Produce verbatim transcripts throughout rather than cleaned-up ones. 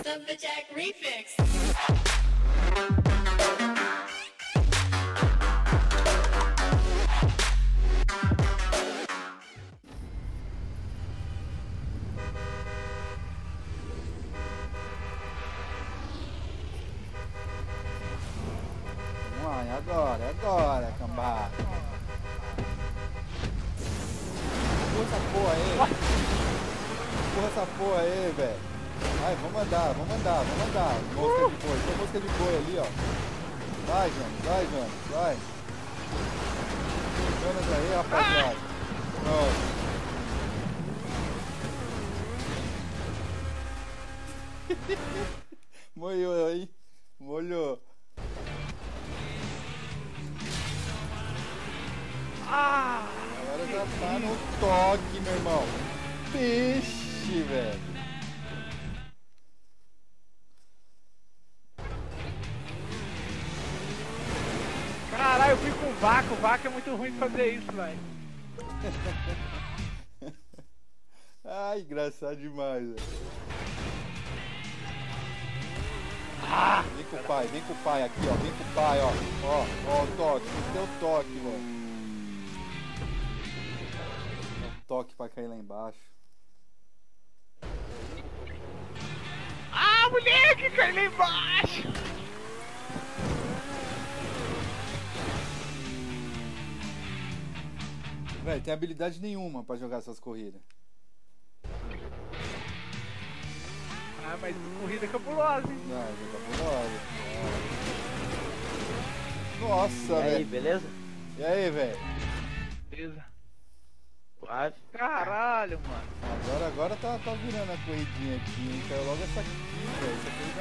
of the Jack Refix. Vamos lá, é agora, é agora, cambada. Empurra essa porra aí. Empurra essa porra aí, velho. Vai, vamos andar, vamos andar, vamos andar. Mosca de boi, tem mosca de boi ali, ó. Vai, Jonas, vai, Jonas, vai. Jonas aí, rapaziada. Pronto. Molhou aí. Molhou. Ah! Agora já tá no toque, meu irmão. Peixe, velho. Caralho, eu fui com vaca. O vaca é muito ruim de fazer isso, velho. Ai, engraçado demais, velho. Ah! Vem com o pai, vem com o pai aqui, ó. Vem com o pai, ó. Ó, ó, o toque, tem que ter o toque, velho. Toque pra cair lá embaixo. Ah, moleque, cai lá embaixo! Véi, tem habilidade nenhuma pra jogar essas corridas. Ah, mas corrida é cabulosa, hein? Não, é cabulosa. Nossa, E aí, velho. beleza? E aí, velho? Beleza. Suave. Caralho, mano. Agora, agora tá, tá virando a corridinha aqui, hein? Caiu logo essa aqui, velho. Essa corrida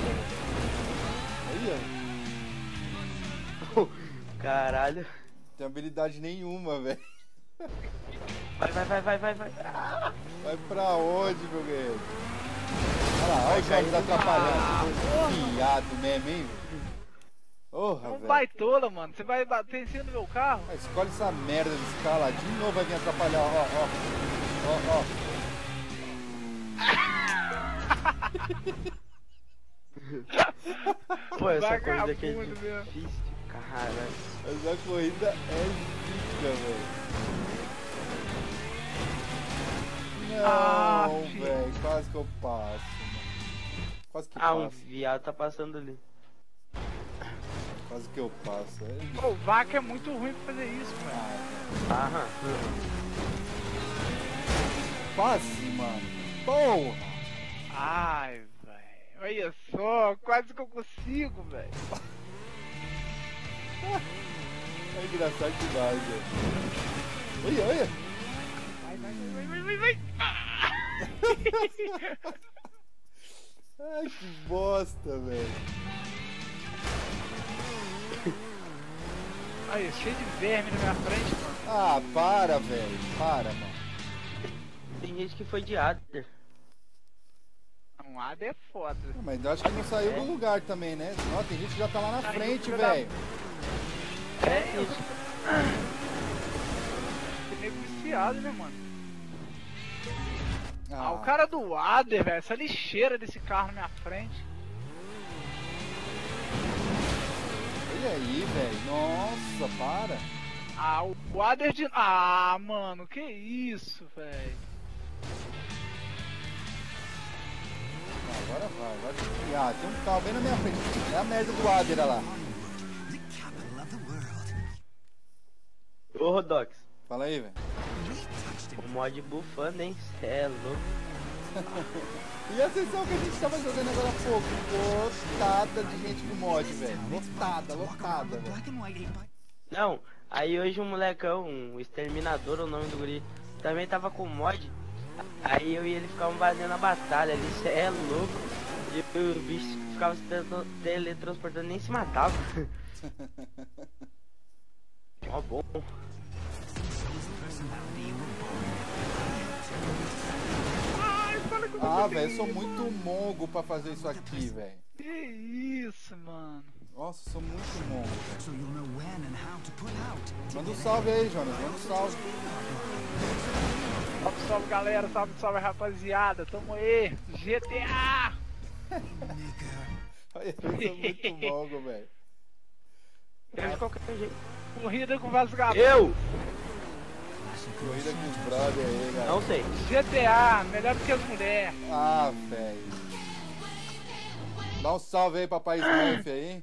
mesmo, velho. Aí, ó. Caralho. Tem habilidade nenhuma, velho. Vai, vai, vai, vai, vai, vai. Vai pra onde, meu guerreiro? Olha lá, olha o Jones atrapalhando. Fiado mesmo, hein? Porra, É um velho. baitola, mano. Você vai bater em cima do meu carro? Ah, escolhe essa merda desse cara lá. De novo vai vir atrapalhar, ó, ó. Ó, ó. Pô, essa corrida aqui é Vagabundo mesmo. difícil. Caralho. Essa corrida é zica, velho. Ah, Não, filho. velho. Quase que eu passo, mano. Quase que Ah, um passo. viado tá passando ali. Quase que eu passo. É... Pô, o vaca é muito ruim pra fazer isso, mano. Ah, Aham. quase, mano. Porra. Ai, velho. Olha só, quase que eu consigo, velho. É engraçado demais, velho. Olha, olha. Vai, vai, vai, vai, vai, vai. Ah! Ai, que bosta, velho. Aí, cheio de verme na minha frente, mano. Ah, para, velho. Para, mano. Tem gente que foi de Adder. Um Ada é foda. Ah, mas eu acho que não saiu do lugar também, né? Ó, tem gente que já tá lá na Saiu, frente, filho da- velho. É, gente. Tem meio viciado, né, mano? Ah, Ah, o cara do Ader, velho, essa lixeira desse carro na minha frente. olha aí, velho. Nossa, para. Ah, o o Ader de... Ah, mano, que isso, velho. Ah, agora vai, agora. Ah, tem um carro bem na minha frente. É a merda do Ader, olha lá. Ô, Rodox. Fala aí, velho. O mod bufando, hein? Cê é louco. E a sessão que a gente tava jogando agora há pouco? Lotada de gente no mod, velho. Lotada, lotada, velho. Não, aí hoje um molecão, um exterminador, o nome do guri, também tava com mod. Aí eu e ele ficavam fazendo a batalha ali, cê é louco. E o bicho ficava se tele- teletransportando e nem se matava. Ó, bom. Ai, fala que eu Ah, não velho, eu sou consegui, muito mongo pra fazer isso aqui, velho. Que isso, mano. Nossa, eu sou muito mongo. Manda um salve aí, Jonas. Manda um salve. Salve, salve, galera. Salve, salve, rapaziada. Tamo aí. G T A. Eles são muito mongos, velho. Eu de qualquer jeito. Corrida com vagabundo. Eu? Corrida com os brother aí, galera. Não sei. G T A, melhor do que as mulheres. Ah, velho. Dá um salve aí, papai Smurf aí.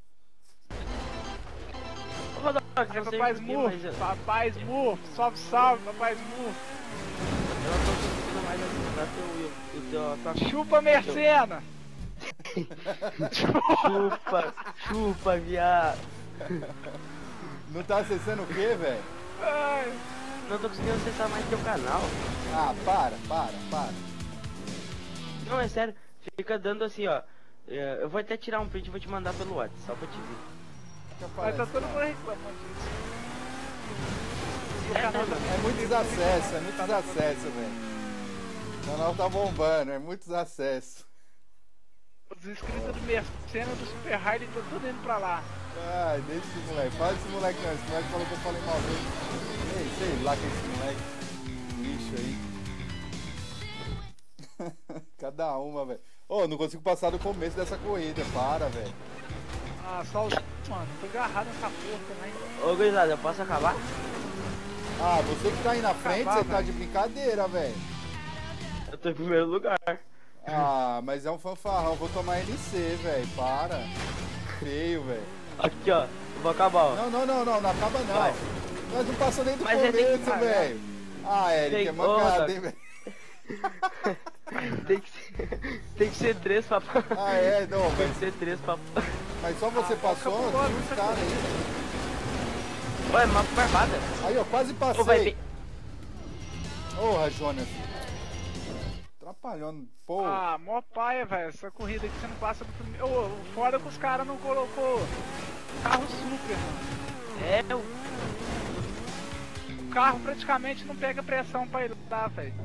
Ô, Rodolfo, É, não sei papai porquê, Smurf, mas eu- papai Smurf, salve, salve, papai Smurf. eu não tô conseguindo mais acessar teu, o teu, a tua Chupa, Mercena. chupa, chupa, viado. Não tá acessando o quê, velho? Ai, Não tô conseguindo acessar mais teu canal. Ah, para, para, para. Não, é sério. Fica dando assim, ó. É, eu vou até tirar um print e vou te mandar pelo WhatsApp, só pra te ver. Fica mas tá aparecendo. todo mundo reclamando disso. O É, canal né, tá- mano? É muitos acessos, é muitos acessos, velho. O canal tá bombando, é muitos acessos. Os inscritos do Mercena do Super Hard estão tudo indo pra lá. Ai, deixa esse moleque. Fala esse moleque não. Esse moleque falou que eu falei mal dele. Ei, sei lá que é esse moleque. Lixo aí. Cada uma, velho. Ô, não consigo passar do começo dessa corrida. Para, velho. Ah, só o mano, tô agarrado nessa porra também. Ô, gurizada, eu posso acabar? Ah, você que tá aí na frente, Acabar, você tá velho. de brincadeira, velho. Eu tô em primeiro lugar. Ah, mas é um fanfarrão. Vou tomar N C, velho. Para. Feio, velho. Aqui, ó. Eu vou acabar, ó. Não, não, não, não. Não acaba, não. Vai. Nós não passou nem do Mas é, tem que começo, pagar. velho. Ah, Eric, Tem- é Ô, mancada, Doc. hein, velho. Tem que ser, tem que ser três pra... Ah, é? Não, Tem mas, que ser três pra... mas só você Ah, passou, acabou, tinha uns acabou. caras aí. Ué, mapa barbada. Aí, ó, quase Ô, vai passei. bem... Porra, Jonas. Atrapalhando. Pô, Ah, mó paia, velho. Essa corrida que você não passa do primeiro. Ô, o foda é que os caras não colocou carro super, mano. É, eu... O carro praticamente não pega pressão pra ir lá, velho.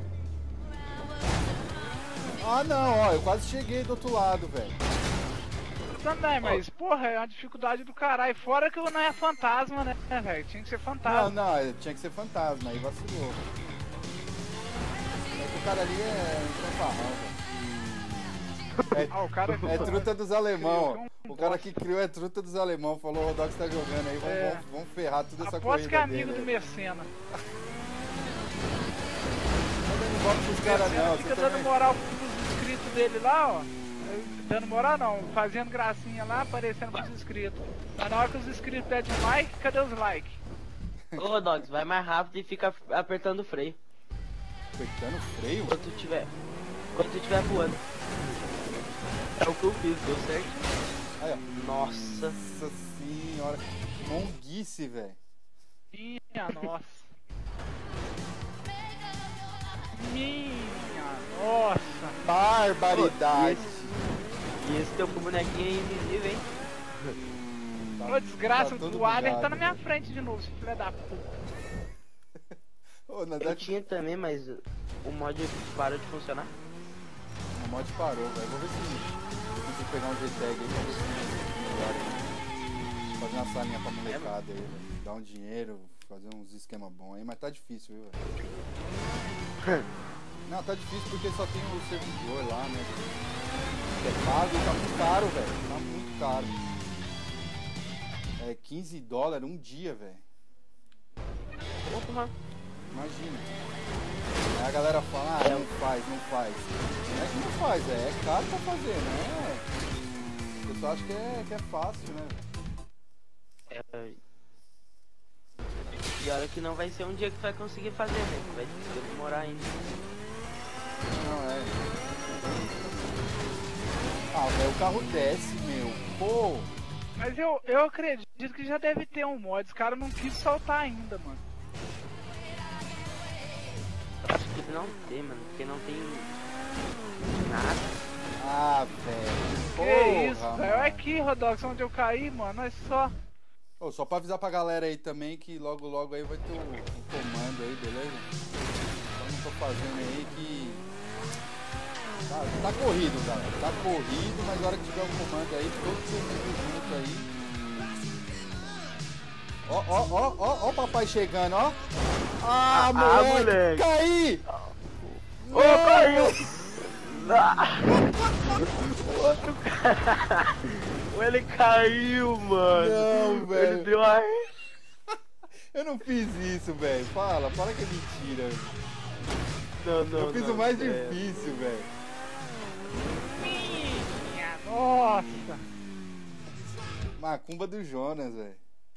ah não, ó, eu quase cheguei do outro lado, velho. Também, mas, porra, é uma dificuldade do caralho. Fora que não é fantasma, né, velho? Tinha que ser Não, fantasma. não, tinha que ser fantasma, aí vacilou. É que o cara ali é um fanfarrão, velho. Ah, o cara É, é truta dos alemão, Criou ó. um O cara bosta. que criou é truta dos alemão. Falou, o Rodox tá jogando aí, vamos, É. vamos, vamos ferrar toda essa Aposto corrida que é amigo dele. do Mercena. Não dando golpe pros caras Mercena não, fica você dando também. moral pros inscritos dele lá, ó. Dando moral não, fazendo gracinha lá, aparecendo pros inscritos. Mas na hora que os inscritos pedem like, cadê os likes? Ô, Dogs, vai mais rápido e fica apertando o freio. Apertando o freio? Quando tu tiver... Quando tu tiver voando. É o que eu fiz, deu certo. Aí, ó. Nossa. Nossa senhora. Monguice, velho. Minha nossa. Minha nossa. Barbaridade. E esse teu bonequinho é invisível, hein? Tá- Ô, desgraça, tá todo o Alien bugado, tá na minha velho. frente de novo, esse filho da puta. Ô, na Eu verdade, tinha também, mas o mod parou de funcionar. o mod parou, velho. Vou ver se eu consigo pegar um G-Tag aí pra ver se melhora aí. Fazer uma salinha pra molecada aí, velho. Dar um dinheiro, fazer uns esquema bom aí, mas tá difícil, viu, velho? Não, tá difícil porque só tem o servidor lá, né? Que é pago e tá muito caro, velho. Tá muito caro. É quinze dólares um dia, velho. Opa, Imagina. Aí a galera fala, ah, não faz, não faz. Não é que não faz, é, é caro pra fazer, né? O pessoal acha que é, que é fácil, né? é... E olha que não vai ser um dia que tu vai conseguir fazer, né? Vai demorar ainda. Não, é. Ah, velho, o carro desce, meu. Pô, Mas eu, eu acredito que já deve ter um mod, os caras não quis soltar ainda, mano. Acho que não tem, mano, porque não tem nada. ah, velho. Que isso, Porra, velho. mano. Olha aqui, Rodox, onde eu caí, mano. Olha só. Ô, só pra avisar pra galera aí também que logo logo aí vai ter o, o comando aí, beleza? Então não tô fazendo aí que... Tá, tá corrido, galera. Tá corrido, mas na hora que tiver o comando aí, todo mundo junto aí. Ó, ó, ó, ó, ó o papai chegando, ó. Ah, Ah, moleque! moleque. Caí! Ô, caiu! outro cara. Ele caiu, mano. Não, velho. Ele deu a... Eu não fiz isso, velho. Fala, fala que é mentira. Não, não, Eu fiz não, o mais é. difícil, velho. Minha nossa. Macumba do Jonas, velho.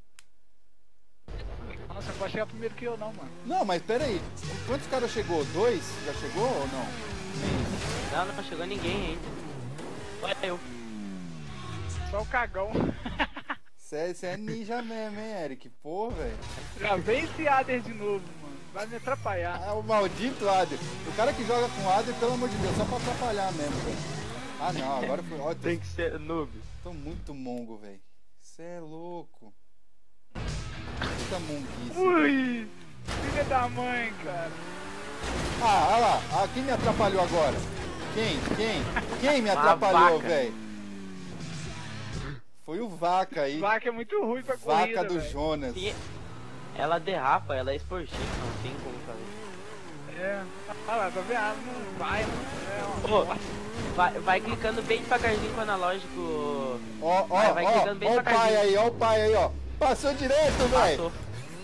Nossa, não pode chegar primeiro que eu não, mano. Não, mas pera aí. Quantos caras chegou? Dois? Já chegou ou não? Não, não chegou ninguém ainda. Olha eu. Só o cagão. Você é ninja mesmo, hein, Eric? Pô, velho. Já vem esse Ader de novo, mano. Vai me atrapalhar. Ah, o maldito Ader. O cara que joga com Ader, pelo amor de Deus, só pra atrapalhar mesmo, velho. Ah, não, agora foi. Ó, Tem que ser noob. tô muito mongo, velho. Você é louco. Puta monguice. Ui! Filha da mãe, cara. Ah, olha lá. Ah, quem me atrapalhou agora? Quem? Quem? Quem me A atrapalhou, vaca. velho? Foi o Vaca aí. Vaca é muito ruim pra Vaca corrida, do velho. Jonas. Sim, ela derrapa, ela é esportiva, não tem como fazer. É. Olha lá, tá vendo? Ah, não vai, mano. É uma Pô, bosta. vai, vai clicando bem devagarzinho com o analógico. Ó, ó, Vai, vai ó, clicando bem ó o pai devagarzinho. aí, ó o pai aí, ó. Passou direto, velho. Passou.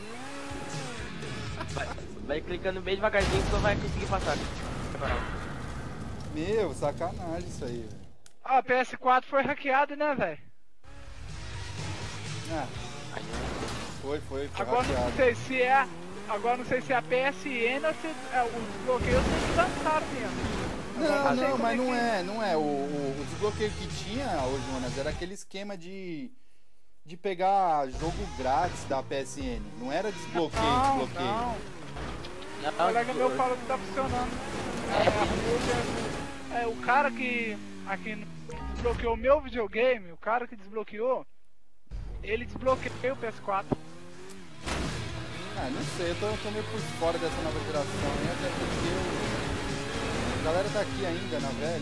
Vai, vai clicando bem devagarzinho que você vai conseguir passar. Meu, sacanagem isso aí, velho. Ah, a P S quatro foi hackeado, né, velho? Ah, foi, foi, foi Agora não hackeado. sei se é. Agora não sei se é a P S N ou se é, os bloqueios eles lançaram mesmo. Não, Agora sei não, como mas é não que- é, não é. O, o, o desbloqueio que tinha, ô Jonas, era aquele esquema de. de pegar jogo grátis da P S N. Não era desbloqueio, Não, desbloqueio. não. Não, O colega meu fala que tá funcionando. É, arrumou que- é, o cara que aqui desbloqueou o meu videogame, o cara que desbloqueou, ele desbloqueou o P S quatro. Ah, não sei, eu tô, tô meio por fora dessa nova geração, hein? Até porque eu... a galera tá aqui ainda, na velha.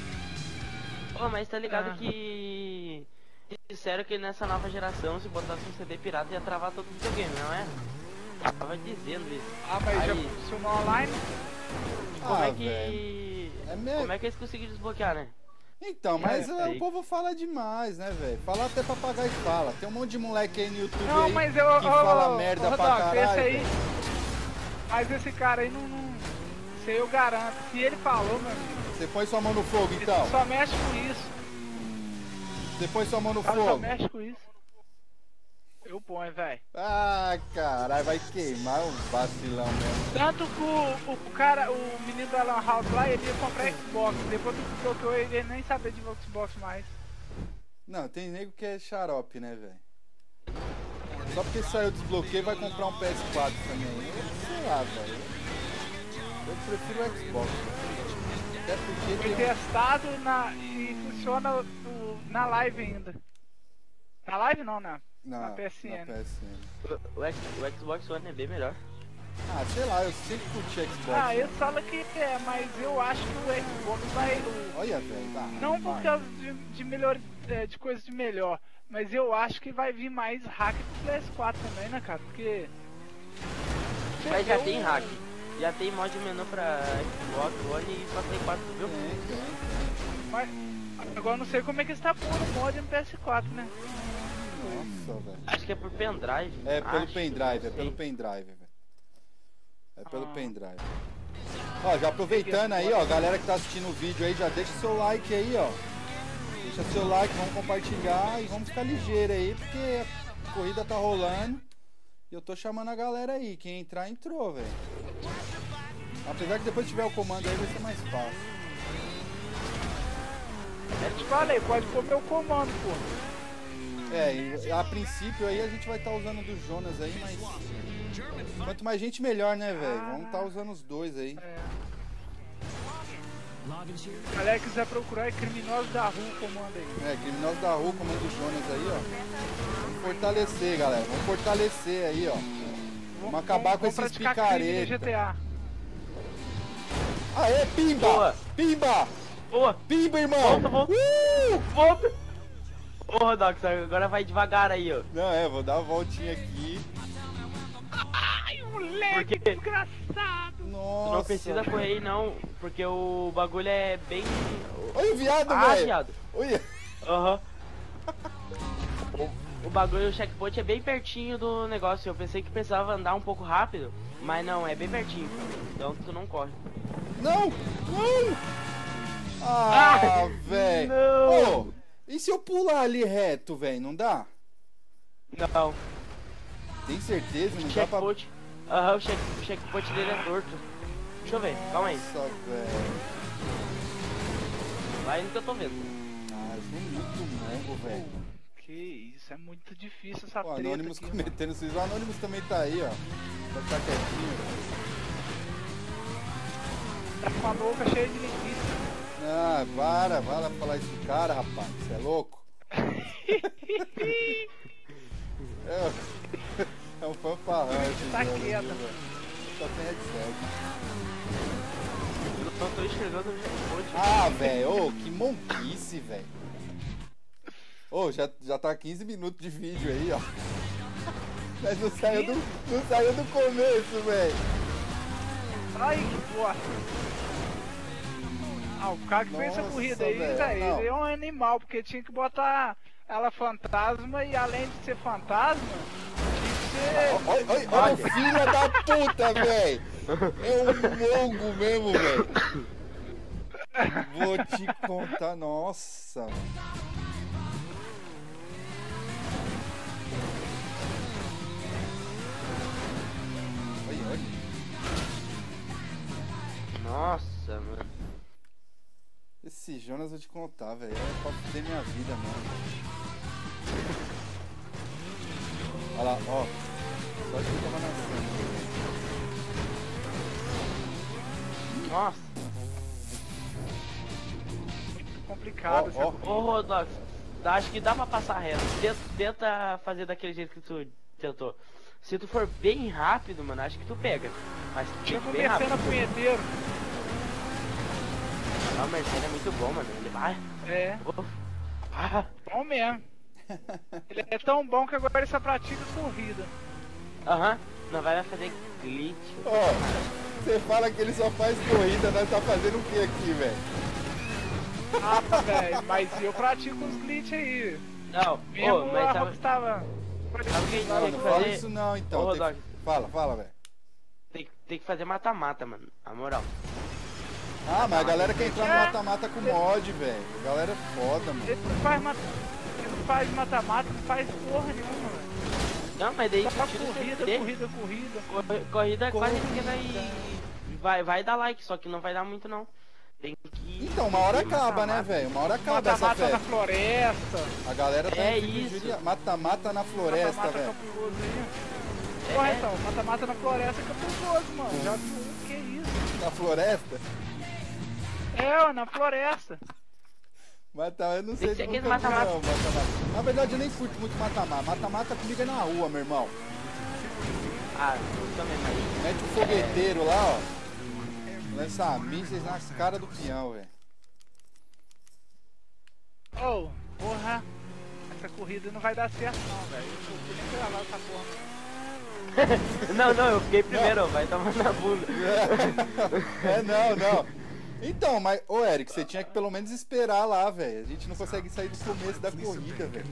Pô, mas tá ligado Ah. que. Disseram que nessa nova geração, se botasse um C D pirata, ia travar todo o videogame, não é? Tava dizendo isso. Ah, mas já Aí. funcionou online? Como Ah, é que. velho. É mesmo. Como é que eles conseguiram desbloquear, né? Então, mas É, é, aí. o povo fala demais, né, velho? Falar até papagaio fala. Tem um monte de moleque aí no YouTube Não, aí mas eu. que ô, fala ô, merda ô, pra Rodox, caralho. esse aí. velho. Mas esse cara aí não. não isso aí eu garanto. Se ele falou, meu amigo, Você põe sua mão no fogo, ele então. só mexe com isso. Você põe sua mão no O cara só fogo. mexe com isso. Eu ponho, velho. Ah, caralho, vai queimar o vacilão mesmo. Tanto que o, o, o cara, o menino da Lan House lá, ele ia comprar Xbox. Depois que desbloqueou ele, ele nem sabia de Xbox mais. Não, tem nego que é xarope, né, velho? Só porque saiu o desbloqueio vai comprar um P S quatro também. Eu sei lá, velho. Eu prefiro o Xbox. Velho. Até porque Foi tem um... testado na, e funciona o- na live ainda. Na live não, né? na, na P S N. na P S N. O, o X- o Xbox One é bem melhor. Ah, sei lá, eu sempre curti Xbox. Ah, né? ele fala que é, mas eu acho que o Xbox vai. o- Olha, velho. Tá, não por vai. causa de, de melhor, é, de coisas de melhor, mas eu acho que vai vir mais hack pro P S quatro também, né, cara? Porque. Mas já eu- tem hack. Já tem mod menu pra Xbox One e pra Play quatro, viu? Tem, tem. Mas, agora eu não sei como é que está pondo mod no P S quatro, né? Nossa, velho. Acho que é por pendrive. É pelo Acho, pendrive, é não pelo sei. pendrive, velho. É pelo Ah. pendrive. Ó, já aproveitando aí, ó, galera que tá assistindo o vídeo aí, já deixa seu like aí, ó. Deixa seu like, vamos compartilhar e vamos ficar ligeiro aí, porque a corrida tá rolando. E eu tô chamando a galera aí. Quem entrar, entrou, velho. Apesar que depois que tiver o comando aí vai ser mais fácil. Eu te falei, pode pôr meu comando, pô. É, e a princípio aí a gente vai estar usando do Jonas aí, mas quanto mais gente melhor, né, velho? Vamos estar usando os dois aí. É. Se galera quiser procurar, é criminoso da rua o comando aí. É, criminosos da rua, comando do Jonas aí, ó. Vamos fortalecer, galera. Vamos fortalecer aí, ó. Vamos acabar com esses praticar crime no picareta. G T A. Aê, pimba! Boa. Pimba! Boa! Pimba, irmão! Volta, volta. Uh! Volta! Ô, Rodox, agora vai devagar aí, ó. Não, é, vou dar uma voltinha aqui. Ai, moleque, Por quê? desgraçado! Nossa. Tu não precisa correr aí não, porque o bagulho é bem... Olha o viado, Ah, velho. viado. Olha. Aham. O, o bagulho, o checkpoint é bem pertinho do negócio. Eu pensei que precisava andar um pouco rápido, mas não, é bem pertinho. Então tu não corre. Não! Não! Ah, Ah, velho. não. Ô, e se eu pular ali reto, velho? Não dá? Não. Tem certeza? O Não dá pra... checkpoint... Aham, o, check, o checkpoint dele é torto. Deixa eu ver, calma aí. Nossa, velho. Vai no que eu tô vendo. Ah, eu sou muito mongo, velho. Que isso, é muito difícil essa O treta Anonymous aqui, mano. cometendo suicídio. O Anonymous também tá aí, ó. Vai ficar quietinho. Tá com a boca cheia de linguiça. Ah, para, vai lá falar isso do cara, rapaz. Você é louco? é, é um fanfarrão esse Tá jogo quieto. aqui, velho. Só tem headset. Eu não tô enxergando o checkpoint. Ah, velho, ô, que monquice, velho. Ô, já, já tá quinze minutos de vídeo aí, ó. Mas não saiu do, não saiu do começo, velho. Ai, que bosta. Ah, o cara que fez essa Nossa, corrida aí, velho, velho, não. ele é um animal, porque tinha que botar ela fantasma e além de ser fantasma, tinha que ser... Olha, olha, olha o filho da puta, velho. É um mongo mesmo, velho. Vou te contar, nossa, mano. Olha, olha. Nossa, mano. Esse Jonas eu vou te contar, velho. É pra fuder minha vida, mano. Olha lá, ó. Só que eu tava nascendo. Nossa. Muito complicado. Ó, ó. essa- Ô, Rodox, acho que dá pra passar reto. Tenta, tenta fazer daquele jeito que tu tentou. Se tu for bem rápido, mano, acho que tu pega. Mas tem Tinha que ir bem começando a rápido. punheteiro. Ah, o Mercedes é muito bom, mano. Ele vai. É, Oh. Ah. bom mesmo. Ele é tão bom que agora ele só pratica corrida. Aham. Não vai fazer glitch. Ó, você fala que ele só faz corrida, nós tá fazendo o que aqui, velho? Ah, velho, mas eu pratico os glitch aí. Não, Mesmo ô, mas a sabe, Rockstar tava... sabe o que a gente Não, tem não que fala fazer? isso não, então. Ô, Tem que- Rodolfo. Fala, fala, velho. Tem, tem que fazer mata-mata, mano. A moral. Ah, mas a galera quer entrar no É. mata-mata com mod, velho. A galera é foda, mano. Ele não faz mata... Ele não faz mata-mata, não faz porra nenhuma, velho. Não, mas daí Só tu tira o corrida, C D. corrida, corrida. Corrida, corrida quase ninguém vai, Corrida. vai. Vai dar like, só que não vai dar muito não. Tem que. Então, uma hora tem acaba, né, mata-mata. velho? Uma hora acaba essa Mata-mata na festa. floresta. A galera tá É em isso. judia- Mata-mata na floresta, Mata-mata velho. cabuloso aí. É. Porra, então, mata-mata na floresta é cabuloso, mano. Já que isso? Na floresta? É, ó, na floresta. Mata, eu não Tem sei que ser se aquele nunca vi, mata-mata. não, mata-mata. Na verdade, eu nem curto muito mata-mata. Mata-mata comigo é na rua, meu irmão. Ah, eu também, mas. Mete o fogueteiro lá, ó. Lança mísseis na cara do peão, velho. Ô, porra. Essa corrida não vai dar certo não, velho. Eu não vou nem gravar essa porra. Não, não, eu fiquei primeiro, vai tomar na bunda. É, não, não. Então, mas, ô Eric, você tinha que pelo menos esperar lá, velho. A gente não consegue sair do começo da corrida, velho.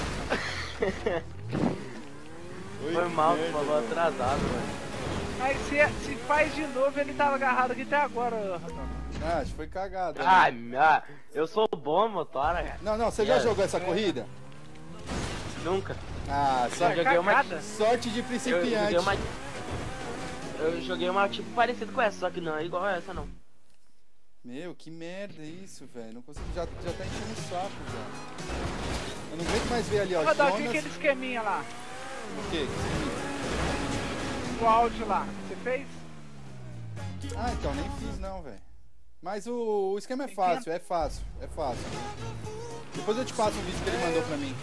Oi, Foi mal, tu merda, falou velho. atrasado, mano. Mas se, se faz de novo, ele tava agarrado aqui até agora, Rodolfo. Ah, acho que foi cagado. né? Ah, ah, eu sou bom, motora, cara. Não, não, você já É. jogou essa corrida? Nunca. Ah, Eu só joguei uma. cagada. sorte de Eu principiante. joguei uma. Eu joguei uma tipo parecida com essa, só que não é igual a essa não. Meu, que merda é isso, velho. Não consigo, já, já tá enchendo o saco, já. Eu não aguento mais ver ali, ó. Rodolfo, o que Jonas... aquele esqueminha lá? O quê? O áudio lá, você fez? Ah, então, nem fiz não, velho. Mas o, o esquema é fácil, é fácil, é fácil. Depois eu te passo o vídeo que ele mandou pra mim.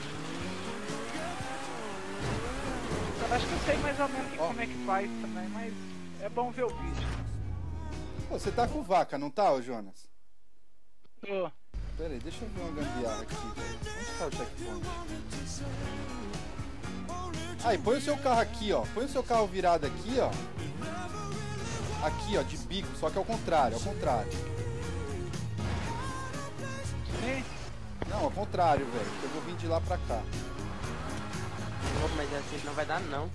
Eu acho que eu sei mais ou menos que- Ó. como é que faz também, mas é bom ver o vídeo. Pô, você tá com vaca, não tá, ô Jonas? Tô. Pera aí, deixa eu ver uma gambiarra aqui, velho. Onde tá o checkpoint? Aí, põe o seu carro aqui, ó. Põe o seu carro virado aqui, ó. aqui, ó, de bico, só que ao contrário, ao contrário. Sim. Não, ao contrário, velho. Eu vou vir de lá pra cá. Pô, mas assim não vai dar não.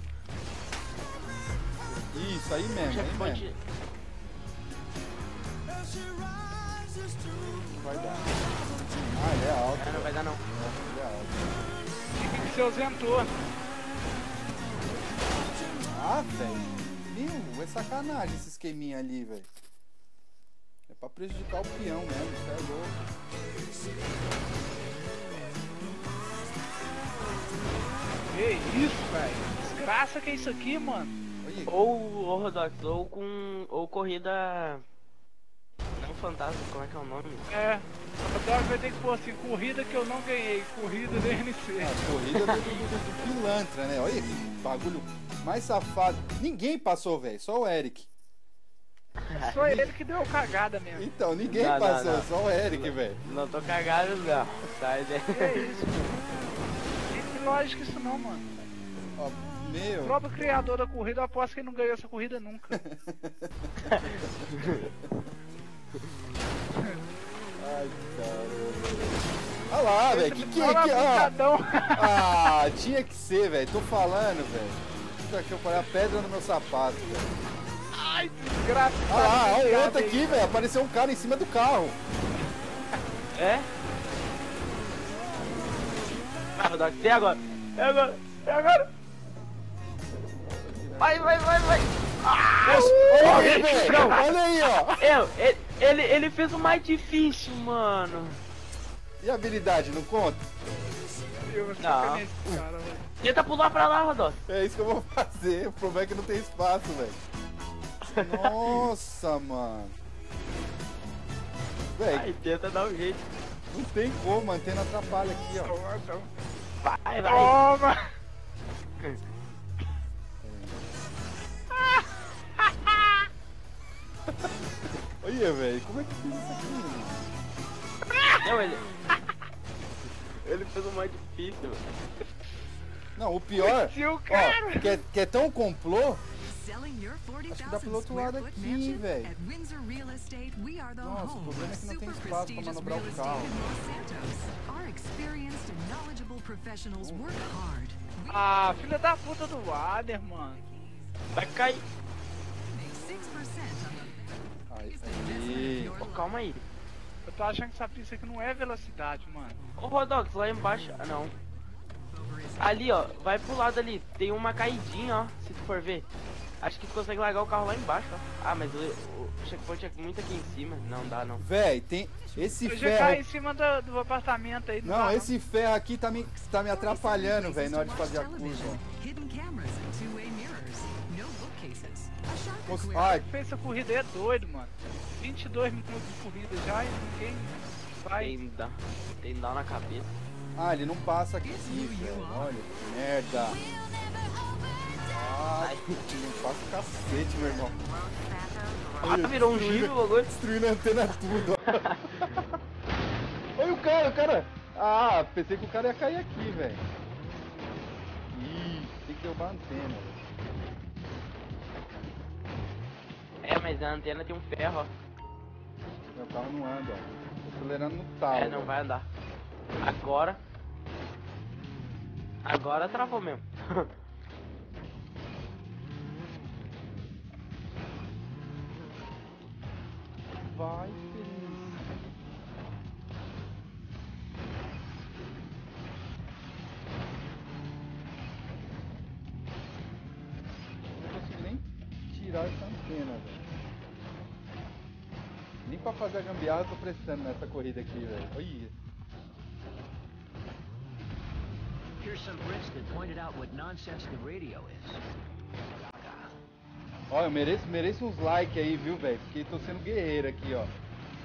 Isso, aí mesmo, aí Checkpoint. mesmo. Não vai dar. Ah, ele é alto. Ah, não vai dar não. Ele é alto. Tinha que ser o Zentor. Ah, velho. Meu, é sacanagem esse esqueminha ali, velho. É pra prejudicar o peão mesmo, isso é louco. Que isso, velho? Desgraça que é isso aqui, mano. Olha, Ou o Rodox, ou com. ou corrida. Não fantasma, como é que é o nome? É. O Dog vai ter que pôr assim, corrida que eu não ganhei, corrida D N C. a corrida do, do, do, do pilantra, né? Olha que bagulho mais safado. Ninguém passou, velho, só o Eric. Só ele que deu cagada mesmo. Então, ninguém Não, não, passou, não. só o Eric, velho. Não tô cagado não. Sai daí. Que é isso? Não tem lógica isso não, mano. Ó, O meu. próprio criador da corrida, eu aposto que ele não ganhou essa corrida nunca. Ai, cara. Olha lá, velho, que que é que. Ah, Cidadão. ah, tinha que ser, velho. Tô falando, velho. Puta que eu parei a pedra no meu sapato, velho. Ai, desgraça. Olha lá, olha o outro aqui, velho. Apareceu um cara em cima do carro. É? Vai, Rodox, tem agora. É agora. É agora. Vai, vai, vai, vai. Olha aí, velho. Olha aí, ó. Eu, ele, ele, ele fez o mais difícil, mano. E a habilidade, não conta? Eu vou Não. sacanear esse cara, velho. Tenta pular pra lá, Rodox. É isso que eu vou fazer. O problema é que não tem espaço, velho. Nossa, mano. Velho, Ai, tenta dar um jeito. não tem como, a antena atrapalha aqui, ó. Vai, vai. Toma! Olha, velho, como é que fiz isso aqui, mano? Não, ele. Ele fez o mais difícil, velho. Não, o pior, Tio, ó, cara. que é, que é tão complô. Acho que dá pro outro lado aqui, velho. Nossa, o problema é que não tem espaço pra manobrar o carro. Ah, filha da puta do Ader, mano. Vai cair. Aí, aí. Pô, calma aí. Eu tô achando que essa pista aqui não é velocidade, mano. Ô, Rodox, lá embaixo. Ah, não. Ali, ó. Vai pro lado ali. Tem uma caidinha, ó. Se tu for ver. Acho que tu consegue largar o carro lá embaixo, ó. Ah, mas o, o checkpoint é muito aqui em cima. Não dá, não. Véi, tem esse Eu já caí em ferro. cima do, do apartamento aí. Não, dá, esse ferro aqui tá me, tá me atrapalhando, velho, na hora de fazer a curva. Cons- Ai, Quem fez essa corrida aí é doido, mano. vinte e dois minutos de corrida já e ninguém vai. Tem dá. Tem dá na cabeça. ah, ele não passa aqui, velho. Olha que merda. Ah, não passa o cacete, meu irmão. Ah, virou um giro, o bagulho. Destruindo a antena tudo. Olha o cara, o cara. Ah, pensei que o cara ia cair aqui, velho. Ih, tem que derrubar a antena, velho. É, mas a antena tem um ferro, ó. Meu carro não anda, ó. Tô acelerando no talo. É, não velho. vai andar. Agora. Agora travou mesmo. Vai, feliz. Não consigo nem tirar essa antena, velho. Nem pra fazer a gambiarra eu tô prestando nessa corrida aqui, velho. Olha. Here's some Brits that pointed out what nonsense the radio is. Ó, eu mereço, mereço uns likes aí, viu, velho? Porque tô sendo guerreiro aqui, ó.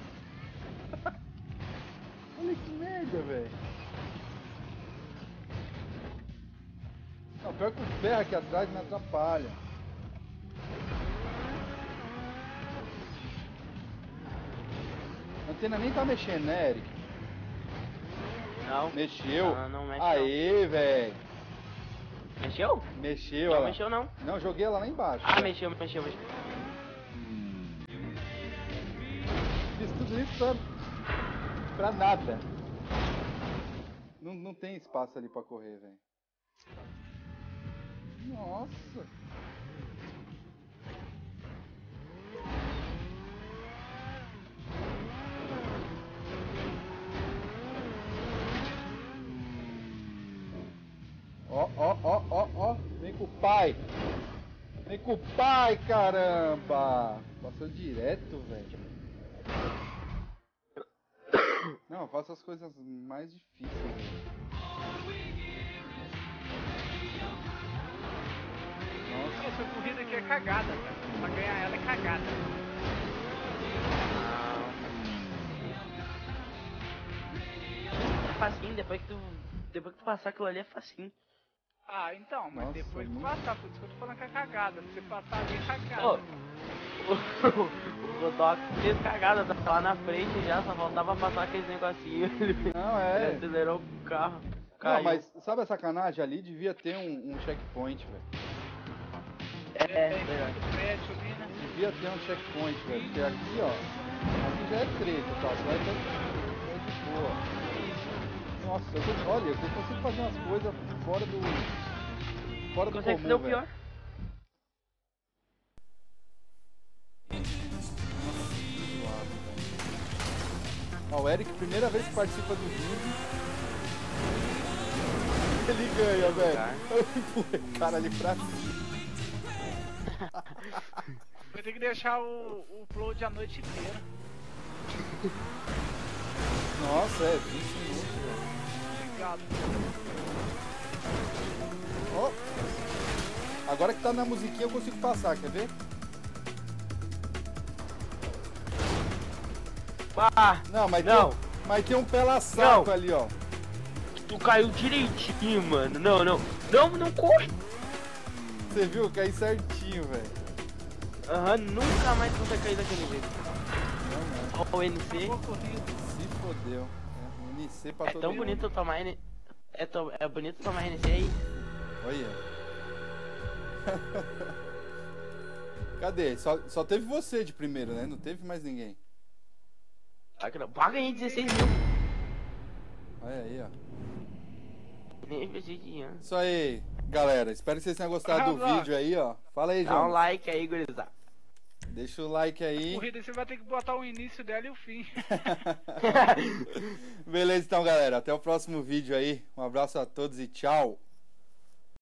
Olha que merda, velho. Não, pior que o ferro aqui atrás me atrapalha. A antena nem tá mexendo, né, Eric? Não. Mexeu? Não, não mexe, Aê, velho. Mexeu? Mexeu, Não olha lá. mexeu não. Não, joguei ela lá embaixo. Ah, mexeu, mexeu, mexeu. Hum. pra, pra nada. Não, não tem espaço ali pra correr, velho. Nossa. Ó, ó, ó, ó, ó. Vem com o pai. Vem com o pai, caramba. Passou direto, velho. Não, eu faço as coisas mais difíceis, velho. Nossa. Essa corrida aqui é cagada, cara. Pra ganhar ela é cagada. É facinho, depois que tu. Depois que tu passar aquilo ali é facinho. Ah, então, mas Nossa, depois que muito... passar, por isso que eu tô falando que é cagada. Se você passar ali é cagada. Ô, o Rodox fez cagada, tá lá na frente já, só faltava passar aqueles negocinhos. Não, é. Ele acelerou o carro. Não, Caiu. mas sabe a sacanagem? Ali devia ter um, um checkpoint, velho. É, é, Tem verdade. muito prédio ali, né? Devia ter um checkpoint, velho. Porque aqui, ó. Aqui já é treta, tá? Lá é, é de boa. Nossa, eu tô, olha, eu consigo fazer umas coisas fora do. Fora do Consegue comum, fazer o velho. pior? Ó, o Eric, primeira vez que participa do vídeo. Ele ganha, velho. Eu empurrei o cara ali pra cima. Vai ter que deixar o, o upload a noite inteira. Nossa, é vinte minutos, velho. Obrigado. Ó. Agora que tá na musiquinha eu consigo passar, quer ver? Ah, Não, mas, não. Tem, mas tem um pela saco Não. ali, ó. Tu caiu direitinho, mano. Não, não. Não, não corre. Você viu? Cai certinho, velho. Aham, nunca mais consegue cair daquele jeito. Não, não. Ó, o N C. Boa corrida. Se fodeu. É, o N C pra É todo tão mundo. bonito tomar N... É, to... é bonito tomar N C aí. Olha. Cadê? Só, só teve você de primeiro, né? Não teve mais ninguém. Paga aí dezesseis mil. Olha aí, ó. Nem investi dinheiro. Isso aí, galera. Espero que vocês tenham gostado do vídeo aí, ó. Fala aí, Dá um João. like aí, gurizada. Deixa o like aí. Corrida você vai ter que botar o início dela e o fim. Beleza, então, galera. Até o próximo vídeo aí. Um abraço a todos e tchau.